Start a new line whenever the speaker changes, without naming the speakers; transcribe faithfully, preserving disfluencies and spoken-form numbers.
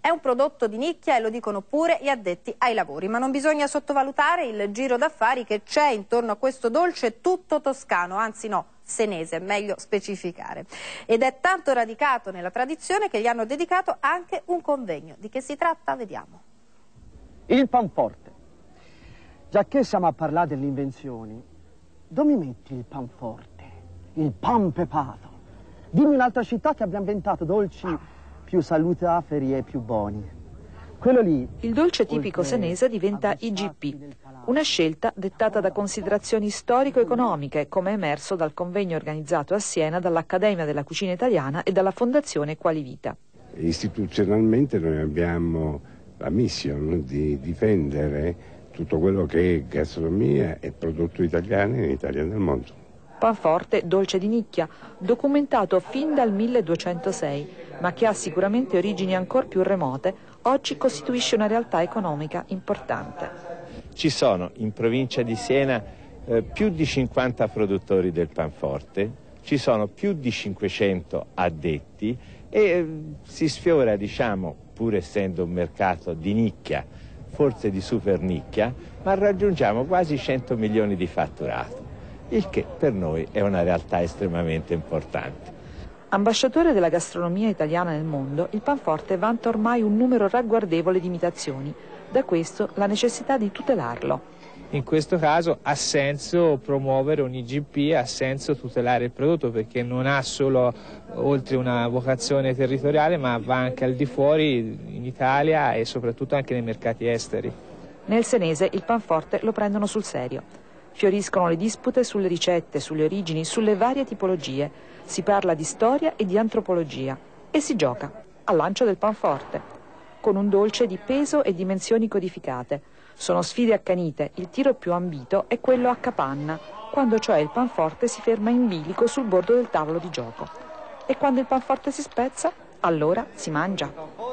È un prodotto di nicchia e lo dicono pure gli addetti ai lavori, ma non bisogna sottovalutare il giro d'affari che c'è intorno a questo dolce tutto toscano, anzi no, senese, meglio specificare. Ed è tanto radicato nella tradizione che gli hanno dedicato anche un convegno. Di che si tratta? Vediamo.
Il panforte. Giacché siamo a parlare delle invenzioni, dove metti il panforte? Il pan pepato. Dimmi un'altra città che abbia inventato dolci più salutaferi e più buoni. Quello lì.
Il dolce tipico senese diventa I G P, una scelta dettata da considerazioni storico-economiche, come è emerso dal convegno organizzato a Siena dall'Accademia della Cucina Italiana e dalla Fondazione Qualivita.
Istituzionalmente noi abbiamo la mission di difendere tutto quello che è gastronomia e prodotto italiano in Italia e nel mondo.
Panforte, dolce di nicchia, documentato fin dal milleduecentosei, ma che ha sicuramente origini ancora più remote, oggi costituisce una realtà economica importante.
Ci sono in provincia di Siena eh, più di cinquanta produttori del panforte, ci sono più di cinquecento addetti e eh, si sfiora, diciamo, pur essendo un mercato di nicchia, forse di super nicchia, ma raggiungiamo quasi cento milioni di fatturato, il che per noi è una realtà estremamente importante.
Ambasciatore della gastronomia italiana nel mondo, il panforte vanta ormai un numero ragguardevole di imitazioni, da questo la necessità di tutelarlo.
In questo caso ha senso promuovere un I G P, ha senso tutelare il prodotto perché non ha solo oltre una vocazione territoriale ma va anche al di fuori in Italia e soprattutto anche nei mercati esteri.
Nel senese il panforte lo prendono sul serio. Fioriscono le dispute sulle ricette, sulle origini, sulle varie tipologie. Si parla di storia e di antropologia e si gioca al lancio del panforte, con un dolce di peso e dimensioni codificate. Sono sfide accanite, il tiro più ambito è quello a capanna, quando cioè il panforte si ferma in bilico sul bordo del tavolo di gioco. E quando il panforte si spezza, allora si mangia.